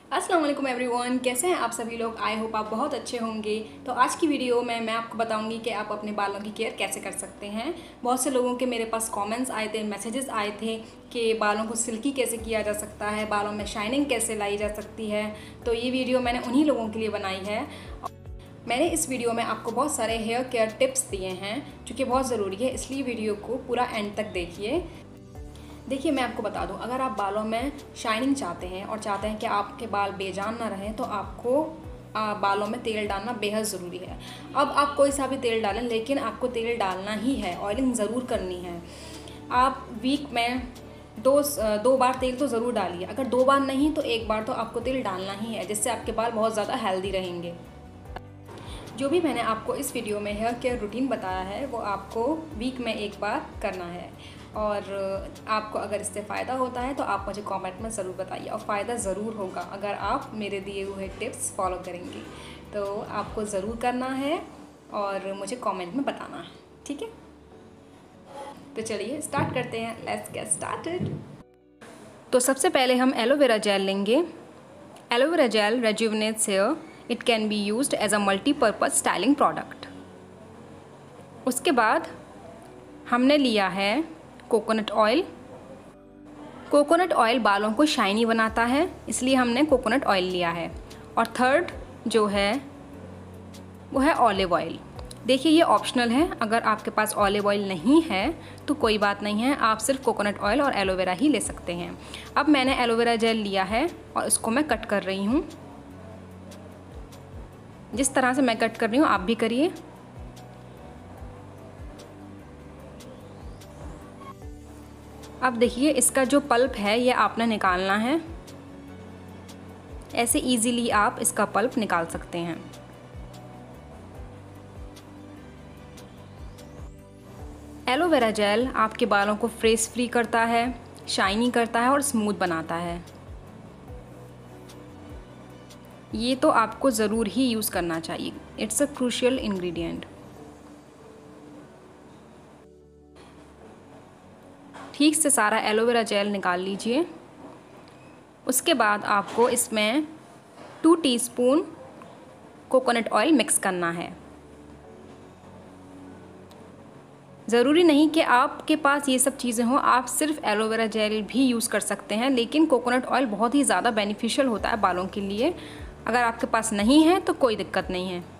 अस्सलाम वालेकुम एवरीवन, कैसे हैं आप सभी लोग। आई होप आप बहुत अच्छे होंगे। तो आज की वीडियो में मैं आपको बताऊंगी कि आप अपने बालों की केयर कैसे कर सकते हैं। बहुत से लोगों के मेरे पास कमेंट्स आए थे, मैसेजेस आए थे कि बालों को सिल्की कैसे किया जा सकता है, बालों में शाइनिंग कैसे लाई जा सकती है। तो ये वीडियो मैंने उन्हीं लोगों के लिए बनाई है। मैंने इस वीडियो में आपको बहुत सारे हेयर केयर टिप्स दिए हैं जो कि बहुत ज़रूरी है, इसलिए वीडियो को पूरा एंड तक देखिए। देखिए, मैं आपको बता दूं, अगर आप बालों में शाइनिंग चाहते हैं और चाहते हैं कि आपके बाल बेजान ना रहें तो आपको बालों में तेल डालना बेहद ज़रूरी है। अब आप कोई सा भी तेल डालें, लेकिन आपको तेल डालना ही है, ऑयलिंग ज़रूर करनी है। आप वीक में दो बार तेल तो ज़रूर डालिए। अगर 2 बार नहीं तो 1 बार तो आपको तेल डालना ही है, जिससे आपके बाल बहुत ज़्यादा हेल्दी रहेंगे। जो भी मैंने आपको इस वीडियो में हेयर केयर रूटीन बताया है वो आपको वीक में 1 बार करना है। और आपको अगर इससे फ़ायदा होता है तो आप मुझे कमेंट में ज़रूर बताइए, और फ़ायदा ज़रूर होगा अगर आप मेरे दिए हुए टिप्स फॉलो करेंगे। तो आपको ज़रूर करना है और मुझे कमेंट में बताना है, ठीक है। तो चलिए स्टार्ट करते हैं, लेट्स गेट स्टार्टेड। तो सबसे पहले हम एलोवेरा जेल लेंगे। Aloe vera gel rejuvenates hair. It can be used as a multipurpose styling product. उसके बाद हमने लिया है कोकोनट ऑयल। कोकोनट ऑयल बालों को शाइनी बनाता है, इसलिए हमने कोकोनट ऑयल लिया है। और थर्ड जो है वो है ऑलिव ऑयल। देखिए, ये ऑप्शनल है, अगर आपके पास ऑलिव ऑयल नहीं है तो कोई बात नहीं है, आप सिर्फ कोकोनट ऑयल और एलोवेरा ही ले सकते हैं। अब मैंने एलोवेरा जेल लिया है और इसको मैं कट कर रही हूँ। जिस तरह से मैं कट कर रही हूँ आप भी करिए। अब देखिए, इसका जो पल्प है ये आपने निकालना है। ऐसे इजीली आप इसका पल्प निकाल सकते हैं। एलोवेरा जेल आपके बालों को फ्रेश फ्री करता है, शाइनी करता है और स्मूथ बनाता है। ये तो आपको ज़रूर ही यूज़ करना चाहिए, इट्स अ क्रूशियल इंग्रेडिएंट। ठीक से सारा एलोवेरा जेल निकाल लीजिए। उसके बाद आपको इसमें 2 टीस्पून कोकोनट ऑयल मिक्स करना है। ज़रूरी नहीं कि आपके पास ये सब चीज़ें हों, आप सिर्फ एलोवेरा जेल भी यूज़ कर सकते हैं, लेकिन कोकोनट ऑयल बहुत ही ज़्यादा बेनिफिशियल होता है बालों के लिए। अगर आपके पास नहीं है तो कोई दिक्कत नहीं है।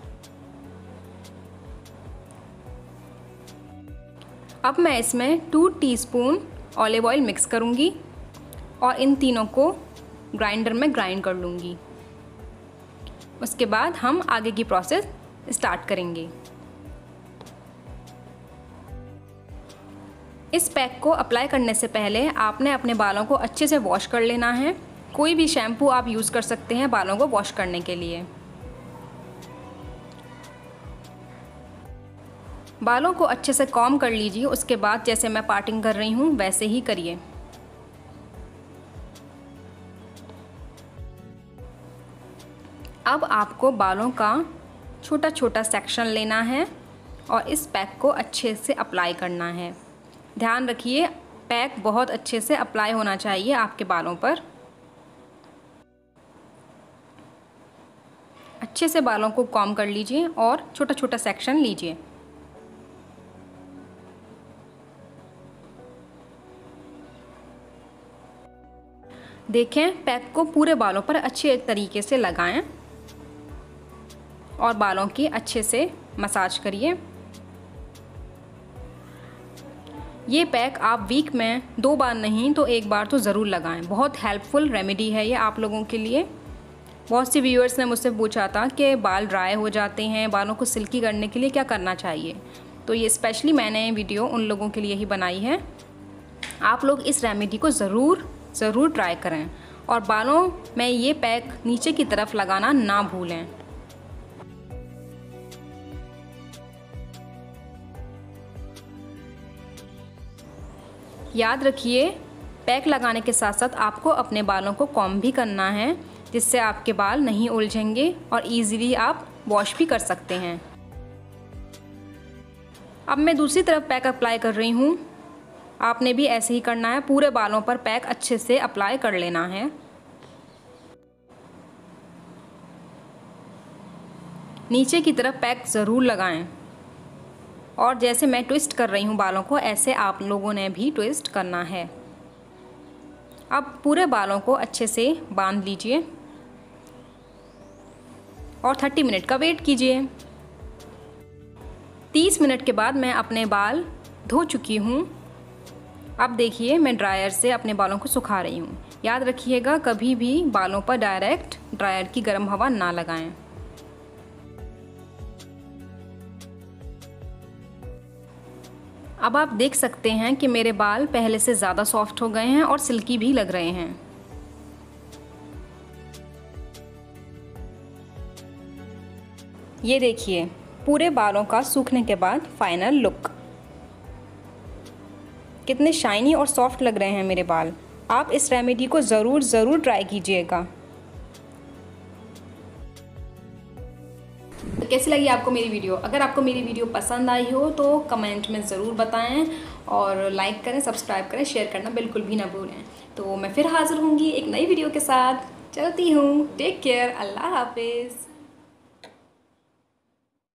अब मैं इसमें 2 टीस्पून ऑलिव ऑयल मिक्स करूँगी और इन तीनों को ग्राइंडर में ग्राइंड कर लूँगी। उसके बाद हम आगे की प्रोसेस स्टार्ट करेंगे। इस पैक को अप्लाई करने से पहले आपने अपने बालों को अच्छे से वॉश कर लेना है। कोई भी शैम्पू आप यूज़ कर सकते हैं बालों को वॉश करने के लिए। बालों को अच्छे से कॉम्ब कर लीजिए। उसके बाद जैसे मैं पार्टिंग कर रही हूँ वैसे ही करिए। अब आपको बालों का छोटा छोटा सेक्शन लेना है और इस पैक को अच्छे से अप्लाई करना है। ध्यान रखिए, पैक बहुत अच्छे से अप्लाई होना चाहिए आपके बालों पर। अच्छे से बालों को कॉम्ब कर लीजिए और छोटा छोटा सेक्शन लीजिए। देखें, पैक को पूरे बालों पर अच्छे तरीके से लगाएं और बालों की अच्छे से मसाज करिए। ये पैक आप वीक में 2 बार नहीं तो 1 बार तो ज़रूर लगाएं। बहुत हेल्पफुल रेमेडी है ये आप लोगों के लिए। बहुत सी व्यूअर्स ने मुझसे पूछा था कि बाल ड्राई हो जाते हैं, बालों को सिल्की करने के लिए क्या करना चाहिए। तो ये स्पेशली मैंने वीडियो उन लोगों के लिए ही बनाई है। आप लोग इस रेमेडी को ज़रूर ट्राई करें और बालों में ये पैक नीचे की तरफ लगाना ना भूलें। याद रखिए, पैक लगाने के साथ साथ आपको अपने बालों को कॉम्ब भी करना है, जिससे आपके बाल नहीं उलझेंगे और इजीली आप वॉश भी कर सकते हैं। अब मैं दूसरी तरफ पैक अप्लाई कर रही हूँ। आपने भी ऐसे ही करना है, पूरे बालों पर पैक अच्छे से अप्लाई कर लेना है। नीचे की तरफ पैक ज़रूर लगाएं। और जैसे मैं ट्विस्ट कर रही हूँ बालों को, ऐसे आप लोगों ने भी ट्विस्ट करना है। अब पूरे बालों को अच्छे से बांध लीजिए और 30 मिनट का वेट कीजिए। 30 मिनट के बाद मैं अपने बाल धो चुकी हूँ। अब देखिए मैं ड्रायर से अपने बालों को सुखा रही हूँ। याद रखिएगा कभी भी बालों पर डायरेक्ट ड्रायर की गर्म हवा ना लगाएं। अब आप देख सकते हैं कि मेरे बाल पहले से ज़्यादा सॉफ्ट हो गए हैं और सिल्की भी लग रहे हैं। ये देखिए पूरे बालों का सूखने के बाद फाइनल लुक। कितने शाइनी और सॉफ्ट लग रहे हैं मेरे बाल। आप इस रेमेडी को ज़रूर ट्राई कीजिएगा। तो कैसी लगी आपको मेरी वीडियो? अगर आपको मेरी वीडियो पसंद आई हो तो कमेंट में ज़रूर बताएं और लाइक करें, सब्सक्राइब करें, शेयर करना बिल्कुल भी ना भूलें। तो मैं फिर हाज़िर होंगी एक नई वीडियो के साथ। चलती हूँ, टेक केयर, अल्लाह हाफिज़।